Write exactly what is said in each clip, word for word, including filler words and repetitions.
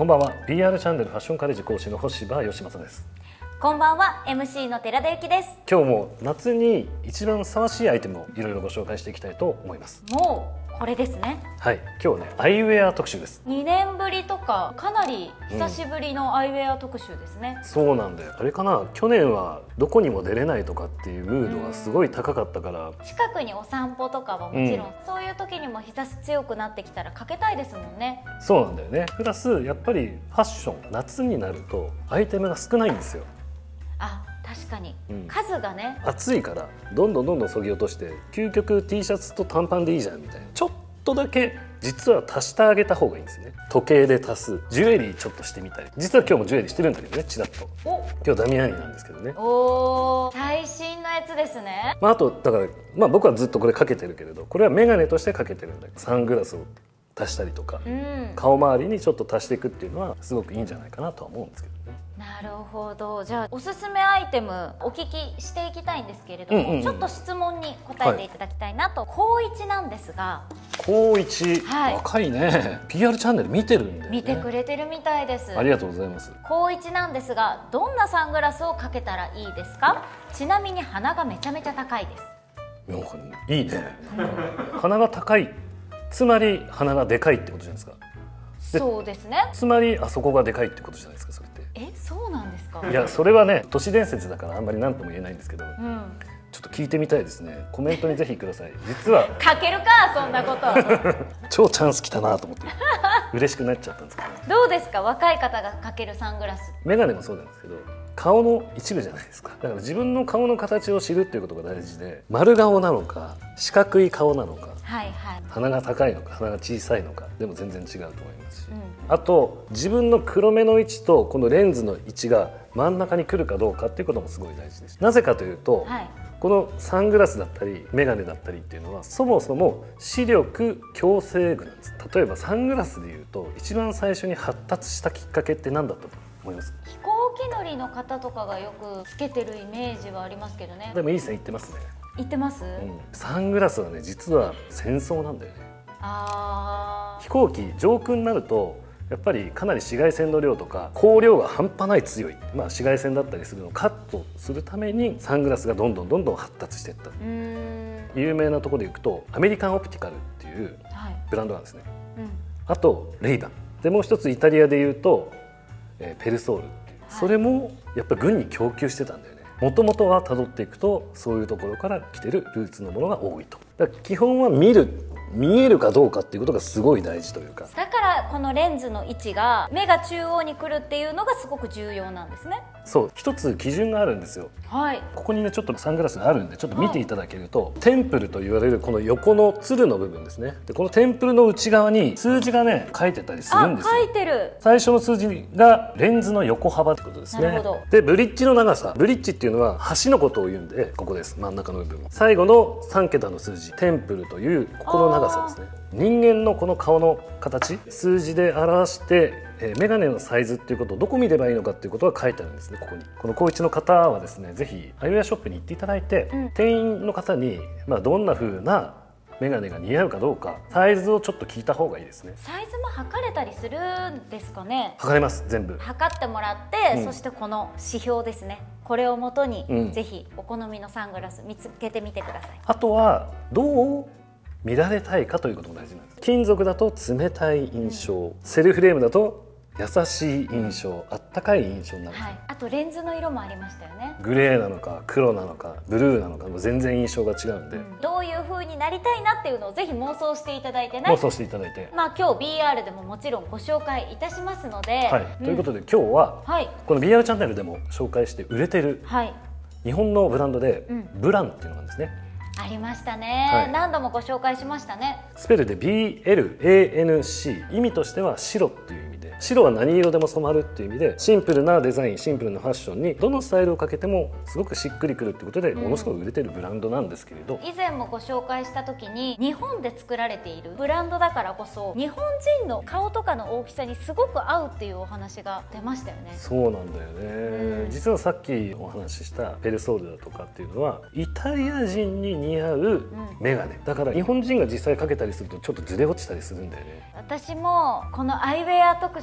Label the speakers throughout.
Speaker 1: こんばんは。 ピーアール チャンネルファッションカレッジ講師の星葉義正です。
Speaker 2: こんばんは。 エムシー の寺田由紀です。
Speaker 1: 今日も夏に一番ふさわしいアイテムをいろいろご紹介していきたいと思います。
Speaker 2: もうこれですね。
Speaker 1: はい、今日ねアイウェア特集です。
Speaker 2: にねんぶりとかかなり久しぶりのアイウェア特集ですね、
Speaker 1: うん、そうなんだよ。あれかな、去年はどこにも出れないとかっていうムードがすごい高かったから、
Speaker 2: 近くにお散歩とかはもちろん、うん、そういう時にも日差し強くなってきたらかけたいですもんね。
Speaker 1: そうなんだよね。プラスやっぱりファッション、夏になるとアイテムが少ないんですよ。
Speaker 2: あ、確かに、うん、数がね、
Speaker 1: 暑いからどんどんどんどん削ぎ落として、究極 T シャツと短パンでいいじゃんみたいな、ちょっとだけ実は足してあげた方がいいんですよね。時計で足す、ジュエリーちょっとしてみたり、実は今日もジュエリーしてるんだけどね、チラッと。お、今日ダミアンニなんですけどね。
Speaker 2: おー、最新のやつですね。
Speaker 1: まあ、あとだから、まあ、僕はずっとこれかけてるけれど、これはメガネとしてかけてるんだけど、サングラスを足したりとか、うん、顔周りにちょっと足していくっていうのはすごくいいんじゃないかなとは思うんですけどね。
Speaker 2: なるほど。じゃあおすすめアイテムお聞きしていきたいんですけれども、うんうんうん、ちょっと質問に答えていただきたいなと。高一なんですが。
Speaker 1: 高一、
Speaker 2: はい、
Speaker 1: 若いね。ピーアール チャンネル見てるんで、ね、
Speaker 2: 見てくれてるみたいです。
Speaker 1: ありがとうございます。
Speaker 2: 高一なんですが、どんなサングラスをかけたらいいですか？ちなみに鼻がめちゃめちゃ高いです。
Speaker 1: いいね。鼻が高い、つまり鼻がでかいってことじゃないですか。
Speaker 2: そうですね。
Speaker 1: つまりあそこがでかいってことじゃないですか、それって。
Speaker 2: え、そうなんですか？
Speaker 1: いや、それはね、都市伝説だからあんまり何とも言えないんですけど、うん、ちょっと聞いてみたいですね。コメントにぜひください。実は
Speaker 2: かけるか、そんなこと
Speaker 1: 超チャンス来たなと思って嬉しくなっちゃったんですけど。
Speaker 2: どうですか、若い方がかけるサングラス。
Speaker 1: メガネもそうなんですけど、顔の一部じゃないですか。だから自分の顔の形を知るっていうことが大事で、丸顔なのか四角い顔なのか、はいはい、鼻が高いのか鼻が小さいのかでも全然違うと思いますし、うん、あと自分の黒目の位置とこのレンズの位置が真ん中に来るかどうかっていうこともすごい大事です。なぜかというと、はい、このサングラスだったりメガネだったりっていうのはそもそも視力矯正具なんです。例えばサングラスでいうと一番最初に発達したきっかけって何だったと思います？
Speaker 2: 飛行機乗りの方とかがよくつけてるイメージはありますけどね。
Speaker 1: でもいい線いってますね。
Speaker 2: 言ってます、うん、
Speaker 1: サングラスはね、実は戦争なんだよね。
Speaker 2: あー、
Speaker 1: 飛行機上空になるとやっぱりかなり紫外線の量とか光量が半端ない強い、まあ、紫外線だったりするのをカットするためにサングラスがどんどんどんどん発達していった。うーん、有名なところでいくとアメリカンオプティカルっていうブランドなんですね、はい、うん、あとレイバンで、もう一つイタリアでいうと、えー、ペルソールっていう、はい、それもやっぱ軍に供給してたんだよね。もともとは辿っていくとそういうところから来てるルーツのものが多いと。だから基本は見る、見えるかどうかっていうことがすごい大事というか、
Speaker 2: だからこのレンズの位置が目が中央に来るっていうのがすごく重要なんですね。
Speaker 1: そう、一つ基準があるんですよ。はい、ここにねちょっとサングラスがあるんでちょっと見ていただけると、はい、テンプルと言われるこの横のつるの部分ですね。でこのテンプルの内側に数字がね書いてたりするんですよ。
Speaker 2: あ、書いてる。最
Speaker 1: 初の数字がレンズの横幅ってことですね。なるほど。でブリッジの長さ、ブリッジっていうのは端のことを言うんで、ここです、真ん中の部分。最後のさん桁の数字、テンプルというここの長さですね。人間のこの顔の形、数字で表して、えー、メガネのサイズっていうことをどこ見ればいいのかっていうことが書いてあるんですね。ここにこの高一の方はですね、ぜひアイウェアショップに行っていただいて、うん、店員の方に、まあ、どんな風なメガネが似合うかどうかサイズをちょっと聞いた方がいいですね。
Speaker 2: サイズも測れたりするんですかね？
Speaker 1: 測れます、全部
Speaker 2: 測ってもらって、うん、そしてこの指標ですね、これをもとに、うん、ぜひお好みのサングラス見つけてみてください。
Speaker 1: あとはどう見られたいかということも大事なんです。金属だと冷たい印象、うん、セルフレームだと優しい印象、あったかい印象になる、はい、
Speaker 2: あとレンズの色もありましたよね。
Speaker 1: グレーなのか黒なのかブルーなのかも全然印象が違うんで、うん、
Speaker 2: どういう風になりたいなっていうのをぜひ妄想していただいてね。
Speaker 1: 妄想していただいて、
Speaker 2: まあ今日 ビーアール でももちろんご紹介いたしますので、
Speaker 1: はい、うん、ということで今日は、はい、この ビーアール チャンネルでも紹介して売れてる、はい、日本のブランドで、うん、ブランっていうのがあるんですね。
Speaker 2: ありましたね、はい、何度もご紹介しましたね。
Speaker 1: スペルで ビーエルエーエヌシー、 意味としては白っていう意味で、白は何色でも染まるっていう意味で、シンプルなデザイン、シンプルなファッションにどのスタイルをかけてもすごくしっくりくるってことで、ものすごく売れてるブランドなんですけれど、
Speaker 2: 以前もご紹介した時に日本で作られているブランドだからこそ日本人の顔とかの大きさにすごく合うっていうお話が出ましたよね。
Speaker 1: そうなんだよね、うん、実はさっきお話ししたペルソールだとかっていうのはイタリア人に似合うメガネ、うん、だから日本人が実際かけたりするとちょっとずれ落ちたりするんだよね。
Speaker 2: 私もこのアイウェア特集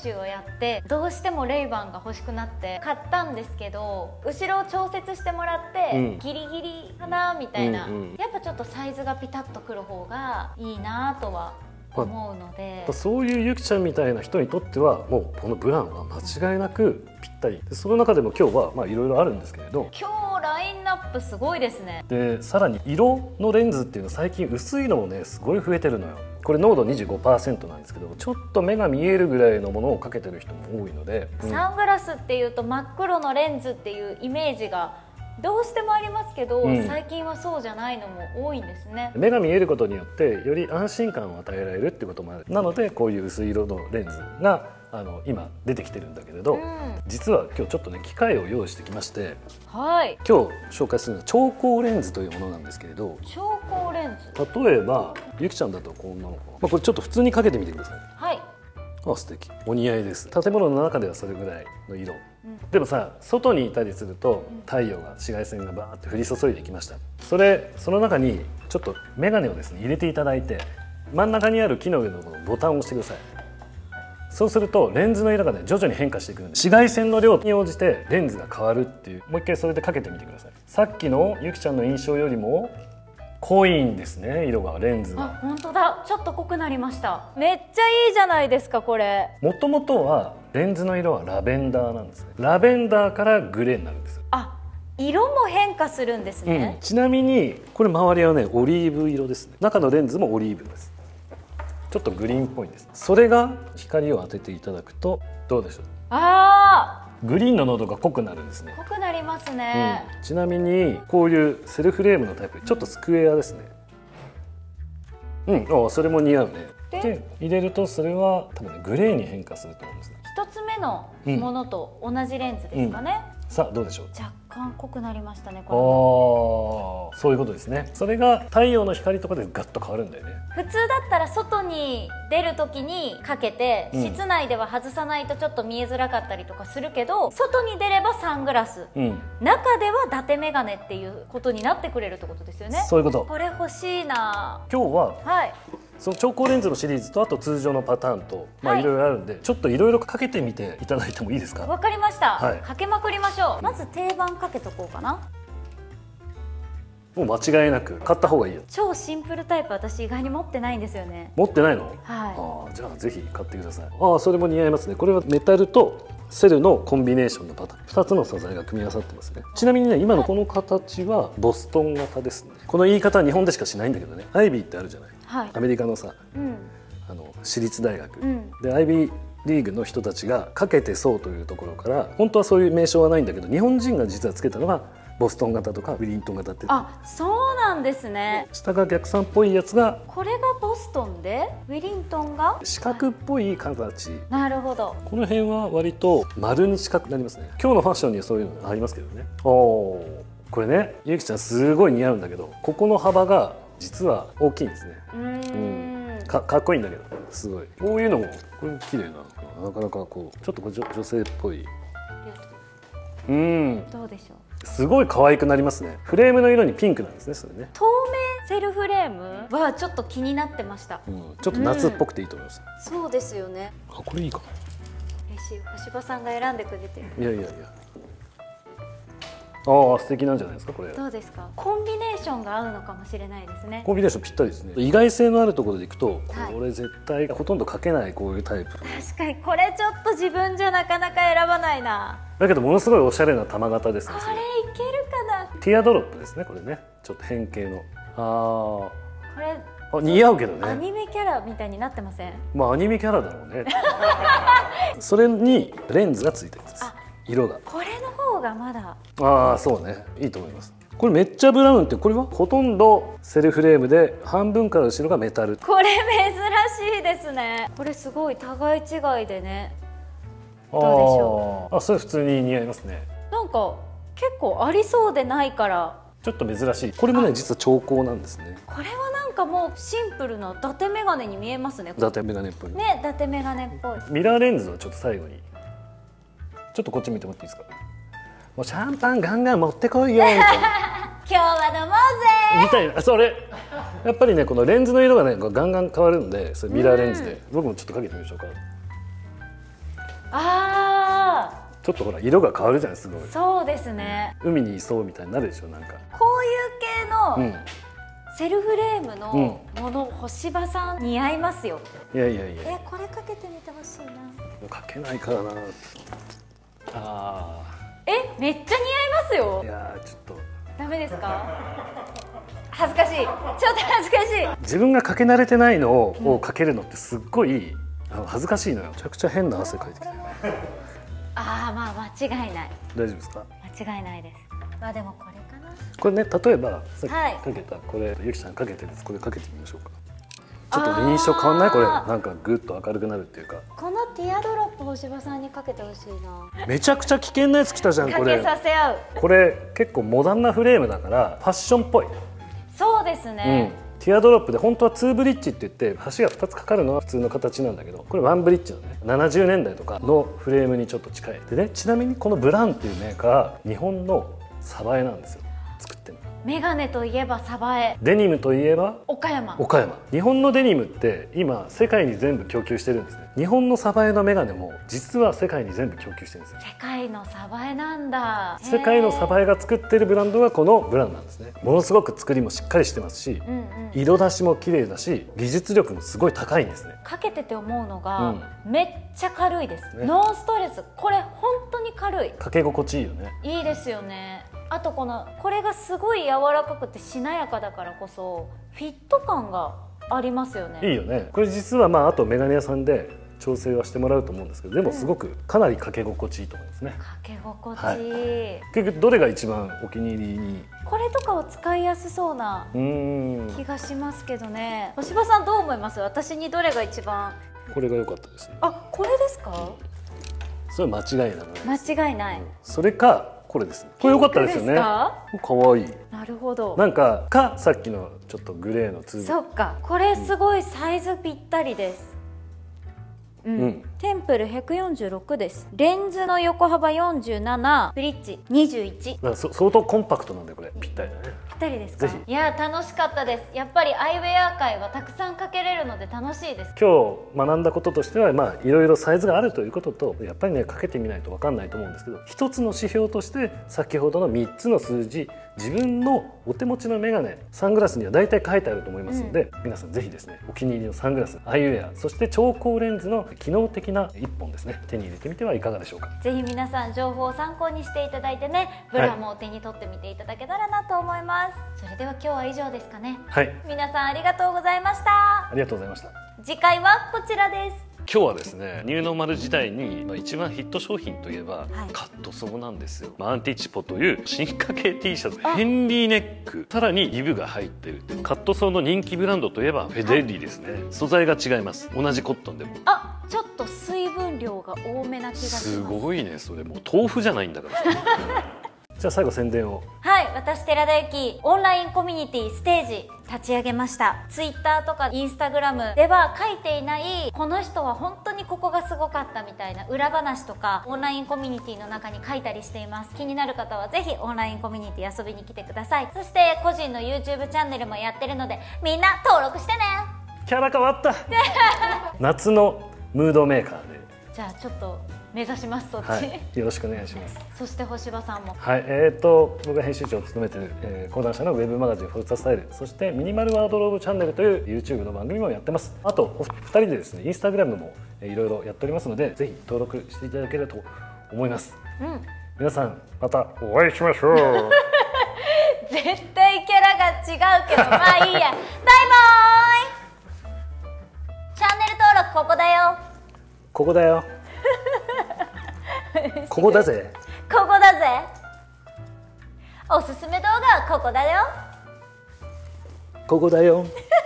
Speaker 2: 習をやってどうしてもレイバンが欲しくなって買ったんですけど、後ろを調節してもらって、うん、ギリギリかなみたいな、うんうん、やっぱちょっとサイズがピタッとくる方がいいなとは思うので、
Speaker 1: そういうゆきちゃんみたいな人にとってはもうこのブランは間違いなくぴったりで、その中でも今日はまあいろいろあるんですけれど、
Speaker 2: 今日ラインナップすごいですね。
Speaker 1: でさらに色のレンズっていうのは最近薄いのもねすごい増えてるのよ。これ濃度 にじゅうごパーセント なんですけど、ちょっと目が見えるぐらいのものをかけてる人も多いので、
Speaker 2: うん、サングラスっていうと真っ黒のレンズっていうイメージがどうしてもありますけど、うん、最近はそうじゃないのも多いんですね。
Speaker 1: 目が見えることによってより安心感を与えられるってこともある。なのでこういう薄い色のレンズがあの今出てきてるんだけれど、うん、実は今日ちょっとね機械を用意してきまして、
Speaker 2: はい、
Speaker 1: 今日紹介するのは超光レンズというものなんですけれど、
Speaker 2: 超光レンズ、
Speaker 1: 例えばゆきちゃんだとこんなのかな、まあ、これちょっと普通にかけてみてください。
Speaker 2: はい、
Speaker 1: あ、素敵、お似合いです。建物の中ではそれぐらいの色、うん、でもさ外にいたりすると太陽が紫外線がバーって降り注いできました。それその中にちょっと眼鏡をですね入れていただいて、真ん中にある木の上のボタンを押してください。そうするとレンズの色がね徐々に変化していくんで、紫外線の量に応じてレンズが変わるっていう。もう一回それでかけてみてください。さっきのゆきちゃんの印象よりも濃いんですね、色が、レンズが。
Speaker 2: あ、本当だ、ちょっと濃くなりました。めっちゃいいじゃないですかこれ。
Speaker 1: もともとはレンズの色はラベンダーなんですね。ラベンダーからグレーになるんです。
Speaker 2: あ、色も変化するんですね、
Speaker 1: うん、ちなみにこれ周りはねオリーブ色ですね。中のレンズもオリーブです。ちょっとグリーンっぽいんです。それが光を当てていただくとどうでしょう。
Speaker 2: あー、
Speaker 1: グリーンの濃度が濃くなるんですね。
Speaker 2: 濃くなりますね、
Speaker 1: うん、ちなみにこういうセルフレームのタイプちょっとスクエアですね。うん、あ、それも似合うね。で入れるとそれは多分、ね、グレーに変化すると思うんですね。
Speaker 2: 一つ目のものと同じレンズですかね、
Speaker 1: うんうん、さあどうでしょう。
Speaker 2: 若干濃くなりましたねこ
Speaker 1: れ。ああ、そういうことですね。それが太陽の光とかでガッと変わるんだよね。
Speaker 2: 普通だったら外に出る時にかけて、うん、室内では外さないとちょっと見えづらかったりとかするけど、外に出ればサングラス、うん、中では伊達メガネっていうことになってくれるってことですよね。
Speaker 1: そういうこと。
Speaker 2: これ欲しいな。
Speaker 1: 今日は、
Speaker 2: はい、
Speaker 1: その超光レンズのシリーズとあと通常のパターンと、まあいろいろあるんで、ちょっといろいろかけてみていただいてもいいですか。
Speaker 2: わかりました、
Speaker 1: はい、
Speaker 2: かけまくりましょう。まず定番かけとこうかな。
Speaker 1: もう間違いなく買った方がいいよ。
Speaker 2: 超シンプルタイプ私意外に持ってないんですよね。
Speaker 1: 持ってないの？
Speaker 2: はい。
Speaker 1: ああ、じゃあぜひ買ってください。ああ、それも似合いますね。これはメタルとセルのコンビネーションのパターン、ふたつの素材が組み合わさってますね。ちなみにね、今のこの形はボストン型ですね。この言い方は日本でしかしないんだけどね、アイビーってあるじゃない、はい、アメリカのさ、うん、あの私立大学、うん、でアイビーリーグの人たちがかけてそうというところから、本当はそういう名称はないんだけど、日本人が実はつけたのがボストン型とかウィリントン型って。
Speaker 2: あ、そうなんですね。
Speaker 1: 下が逆三っぽいやつが、
Speaker 2: これがボストンでウィリントンが
Speaker 1: 四角っぽい形。
Speaker 2: なるほど。
Speaker 1: この辺は割と丸に近くなりますね。今日のファッションにはそういうのありますけどね。おお、これね、ゆきちゃんすごい似合うんだけど、ここの幅が実は大きいんですね。うん、か, かっこいいんだけど、すごいこういうのもこれ綺麗なのかな。なかなかこうちょっとこう 女, 女性っぽい。うん、
Speaker 2: どうでしょう。
Speaker 1: すごい可愛くなりますね。フレームの色にピンクなんですね、それね。
Speaker 2: 透明セルフレームはちょっと気になってました、
Speaker 1: うん、ちょっと夏っぽくていいと思います、
Speaker 2: うん、そうですよね。
Speaker 1: あ、これいいかな。
Speaker 2: 嬉しい、星葉さんが選んでくれてる。
Speaker 1: いやいやいや、ああ、素敵なんじゃないですかこれ。
Speaker 2: どうですか。コンビネーションが合うのかもしれないですね。
Speaker 1: コンビネーションぴったりですね。意外性のあるところでいくと、はい、これ絶対ほとんどかけないこういうタイプ。
Speaker 2: 確かにこれちょっと自分じゃなかなか選ばないな。
Speaker 1: だけどものすごいおしゃれな玉型ですね。
Speaker 2: これいけるかな。
Speaker 1: ティアドロップですねこれね。ちょっと変形の。ああ、
Speaker 2: これ
Speaker 1: あ、似合うけどね。
Speaker 2: アニメキャラみたいになってません？
Speaker 1: まあアニメキャラだろうね。それにレンズがついてるんです。色が。
Speaker 2: これの方がまだ。
Speaker 1: ああ、そうね、いいと思います。これめっちゃブラウンって、これはほとんどセルフレームで半分から後ろがメタル。
Speaker 2: これ珍しいですね。これすごい互い違いでね。どうでしょ
Speaker 1: う。ああ、それ普通に似合いますね。
Speaker 2: なんか結構ありそうでないから
Speaker 1: ちょっと珍しい。これもね実は超光なんですね。
Speaker 2: これはなんかもうシンプルな伊達メガネに見えますね。
Speaker 1: 伊達メガネっぽい
Speaker 2: ね、伊達メガネっぽい。
Speaker 1: ミラーレンズをちょっと最後にちょっとこっち見てもらっていいですか。もうシャンパンガンガン持ってこいよみたいな
Speaker 2: 今日は飲もうぜ
Speaker 1: みたいな。それやっぱりね、このレンズの色がねガンガン変わるので、それミラーレンズで、うん、僕もちょっとかけてみましょうか。
Speaker 2: ああ、
Speaker 1: ちょっとほら色が変わるじゃない、すごい。
Speaker 2: そうですね。
Speaker 1: 海にいそうみたいになるでしょ、なんか。
Speaker 2: こういう系の、うん、セルフレームのもの、うん、干場さん似合いますよ。
Speaker 1: いやいやいや。
Speaker 2: え、これかけてみてほしいな。
Speaker 1: かけないからな。ああ。
Speaker 2: え、めっちゃ似合いますよ。
Speaker 1: いやちょっと。
Speaker 2: ダメですか。恥ずかしい。ちょっと恥ずかしい。
Speaker 1: 自分がかけ慣れてないのを、うん、かけるのってすっごいあの恥ずかしいのよ。めちゃくちゃ変な汗かいてきて。
Speaker 2: ああ、まあ間違いない。
Speaker 1: 大丈夫ですか。
Speaker 2: 間違いないです。まあでもこれかな。
Speaker 1: これね、例えばさっきかけた、はい、これゆきちゃんかけてるんです。これかけてみましょうか。ちょっと印象変わんない？これなんかグッと明るくなるっていうか。
Speaker 2: このティアドロップ干場さんにかけてほしいな。
Speaker 1: めちゃくちゃ危険なやつきたじゃん、これ。
Speaker 2: かけさせ合う。
Speaker 1: これ結構モダンなフレームだからファッションっぽい。
Speaker 2: そうですね、
Speaker 1: うん、ティアドロップで本当はツーブリッジって言って橋がふたつかかるのは普通の形なんだけど、これワンブリッジのね、ななじゅうねんだいとかのフレームにちょっと近いでね。ちなみにこのブランっていうメーカー、日本の鯖江なんですよ、作ってるの。
Speaker 2: メガネといえば鯖江、
Speaker 1: デニムといえば
Speaker 2: 岡山。
Speaker 1: 岡山。日本のデニムって今世界に全部供給してるんですね。日本の鯖江のメガネも実は世界に全部供給してるんですよ。
Speaker 2: 世界の鯖江なんだ。
Speaker 1: 世界の鯖江が作ってるブランドがこのブランドなんですね。ものすごく作りもしっかりしてますし、うんうん、色出しも綺麗だし、技術力もすごい高いんですね。
Speaker 2: かけてて思うのが、うん、めっちゃ軽いです、ね、ノンストレス。これ本当に軽い。
Speaker 1: かけ心地いいよね。
Speaker 2: いいですよね。あとこのこれがすごい柔らかくてしなやかだからこそフィット感がありますよね。
Speaker 1: いいよね。これ実はまああとメガネ屋さんで調整はしてもらうと思うんですけど、でもすごくかなりかけ心地いいと思いますね。
Speaker 2: かけ心地いい、はい、
Speaker 1: 結局どれが一番お気に入りに。
Speaker 2: これとかを使いやすそうな気がしますけどね。干場さんどう思います？私にどれが一番。
Speaker 1: これが良かったですね。
Speaker 2: あ、これですか？
Speaker 1: それは間違いない。
Speaker 2: 間違いない、うん、
Speaker 1: それかこれですね。これ良かったですよね。可愛い。
Speaker 2: なるほど。
Speaker 1: なんかかさっきのちょっとグレーのツー。
Speaker 2: そっか。これすごいサイズぴったりです。うん、うん、テンプルひゃくよんじゅうろくです。レンズの横幅よんじゅうなな、ブリッジにじゅういち。
Speaker 1: だから相当コンパクトなんでこれぴったりだね。
Speaker 2: ぴったりですか？いや楽しかったです。やっぱりアイウェア界はたくさんかけれるので楽しいです。
Speaker 1: 今日学んだこととしては、まあいろいろサイズがあるということと、やっぱりねかけてみないと分かんないと思うんですけど、一つの指標として先ほどのみっつの数字、自分のお手持ちのメガネ、サングラスには大体書いてあると思いますので、うん、皆さんぜひですねお気に入りのサングラス、アイウェア、そして超光レンズの機能的ないっぽんですね、手に入れてみてはいかがでしょうか。
Speaker 2: ぜひ皆さん情報を参考にしていただいてね、ブラもお手に取ってみていただけたらなと思います、はい、それでは今日は以上ですかね。
Speaker 1: はい、
Speaker 2: 皆さんありがとうございました。
Speaker 1: ありがとうございました。
Speaker 2: 次回はこちらです。
Speaker 1: 今日はですね、ニューノーマル時代に一番ヒット商品といえば、はい、カットソーなんですよ。アンティチポという進化系 T シャツ、ヘンリーネック、さらにリブが入ってるっていうカットソーの人気ブランドといえばフェデリーですね、はい、素材が違います。同じコットンでも
Speaker 2: あ、ちょっと水分量が多めな気がします。
Speaker 1: すごいね、それもう豆腐じゃないんだからじゃあ最後宣伝を。
Speaker 2: はい、私寺田由紀オンラインコミュニティステージ立ち上げました。ツイッターとかインスタグラムでは書いていないこの人は本当にここがすごかったみたいな裏話とかオンラインコミュニティの中に書いたりしています。気になる方はぜひオンラインコミュニティ遊びに来てください。そして個人の YouTube チャンネルもやってるのでみんな登録してね。
Speaker 1: キャラ変わった夏のムードメーカーで、
Speaker 2: じゃあちょっと目指します。そっち、はい、
Speaker 1: よろしくお願いします。
Speaker 2: そして干場さんも、
Speaker 1: はい、えー、と僕が編集長を務めている、えー、講談社のウェブマガジンフォルツァスタイル、そしてミニマルワードローブチャンネルという YouTube の番組もやってます。あとおふたりでですねインスタグラムもいろいろやっておりますので、ぜひ登録していただければと思います、うん、皆さんまたお会いしましょう
Speaker 2: 絶対キャラが違うけどまあいいやバイバーイ。チャンネル登録ここだよ、
Speaker 1: ここだよここだぜ、
Speaker 2: ここだぜ、おすすめ動画はここだよ、
Speaker 1: ここだよ